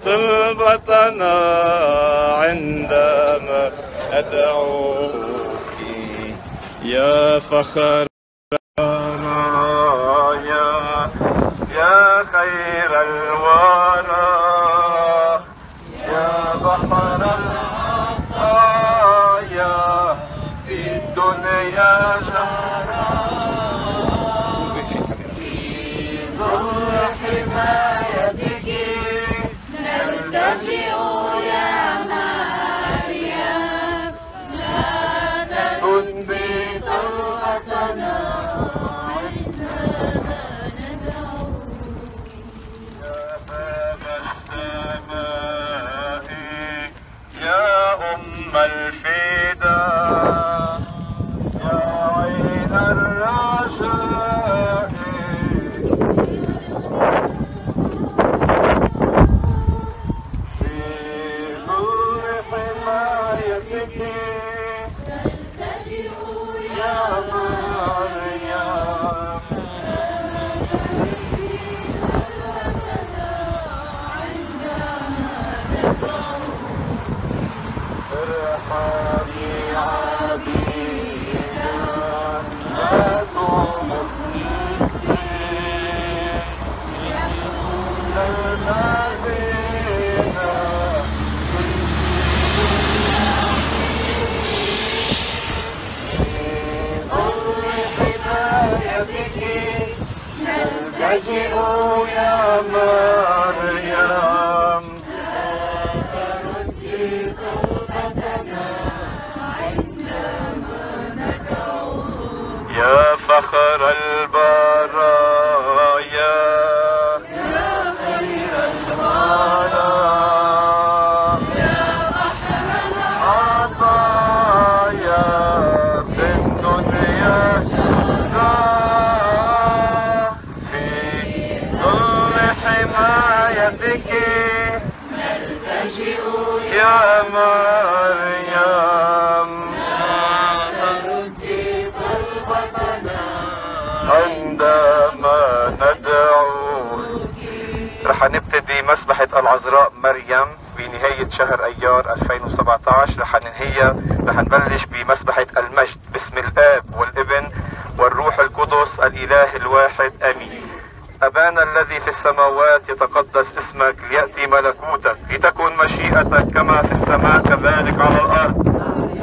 طلبتنا عندما ندعوك يا فخر الرايا يا خير الورى يا بحر العطايا في الدنيا جرى في ظل حمايتك نلتجئ يا مريم لا تردي طلبتنا عندما ندعوك يا باب السماء يا أم الفداء يا عين الرجاء في ظل حمايتك نلتجئ يا مريم ارحمي عبيدا الناس مخلصين يحمون المزيد في ظل حمايتك نلتجئ يا مريم يا فخر البرايا يا خير الورى يا بحر العطايا في الدنيا جرى في ظل حمايتك نلتجئ يا مريم عندما ندعوك. رح نبتدي مسبحة العذراء مريم بنهاية شهر أيار 2017. رح نبلش بمسبحة المجد باسم الآب والابن والروح القدس الإله الواحد آمين. أبانا الذي في السماوات يتقدس اسمك ليأتي ملكوتك لتكن مشيئتك كما في السماء كذلك على الأرض.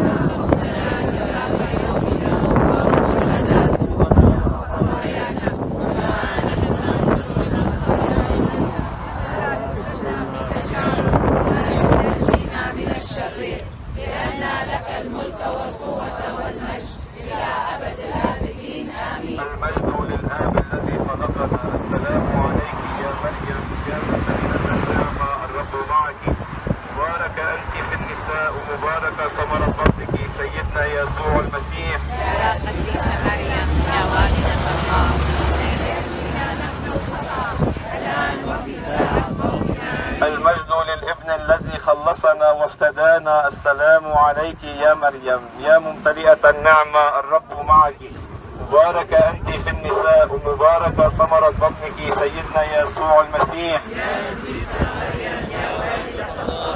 ومباركة ثمرة بطنك سيدنا يسوع المسيح. يا قديسة مريم يا والدة الله سيدنا نحن الخطأ الآن وفي ساعة موتنا. المجد للابن الذي خلصنا وافتدانا. السلام عليك يا مريم يا ممتلئة النعمة الرب معك. مباركة أنت في النساء ومباركة ثمرة بطنك سيدنا يسوع المسيح. يا قديسة مريم يا والدة الله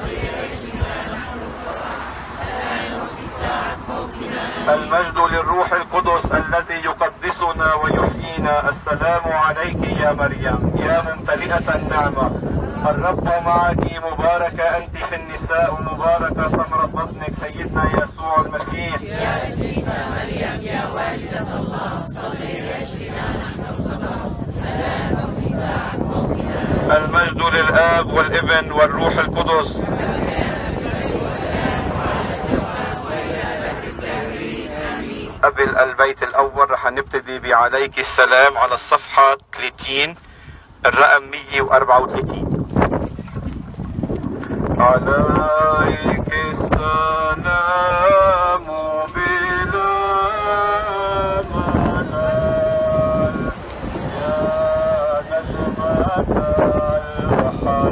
المجد للروح القدس الذي يقدسنا ويحيينا. السلام عليك يا مريم يا ممتلئة النعمة الرب معك. مباركة أنت في النساء ومباركة ثمرة بطنك سيدنا يسوع المسيح. يا قديسة مريم يا والدة الله صلي لأجلنا نحن الخطأ الآن وفي ساعة موتنا. المجد للآب والابن والروح القدس. قبل البيت الأول رح نبتدي بعليك السلام على الصفحة 30 الرقم 134. عليك السلام بلا ملال يا نجمة البحر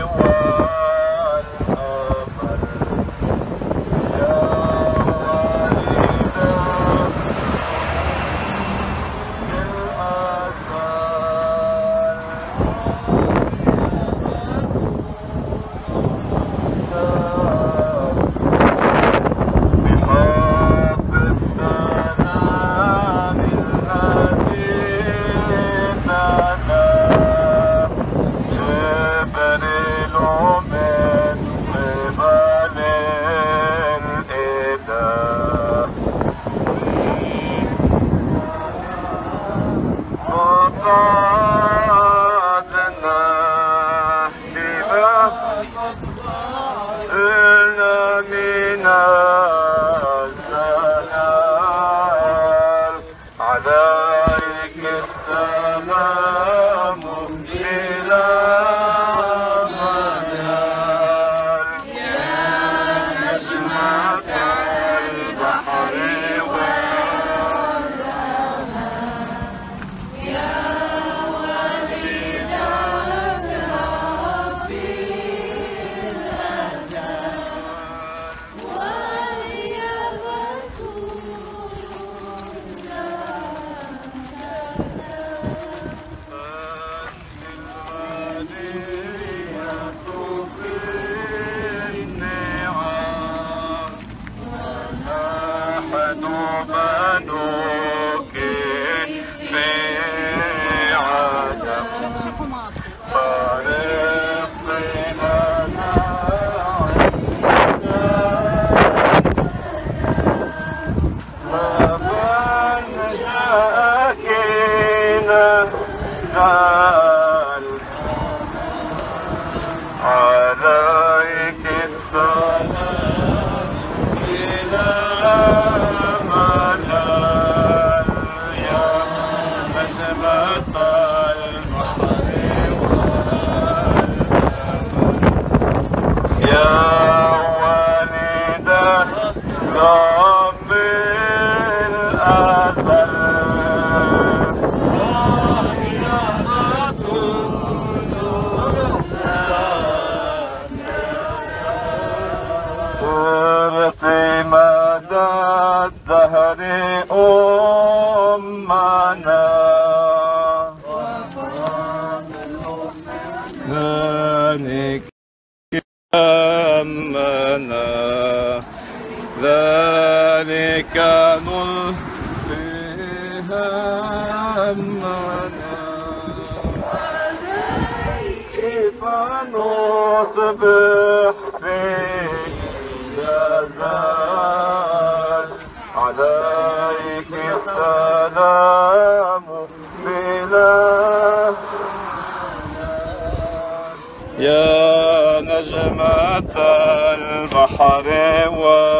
والأمل يا والدة فانوك في عدم فارق بيننا فمن جاكينا عليك السلام إلى منال يا نجمة البحر والأمل يا والدة رب الأزل صرت مدى الدهر أمنا ذلك أمنا ذلك نلقيها همنا كيف نصبح في جزال عليك السلام بلا يا نجمة البحر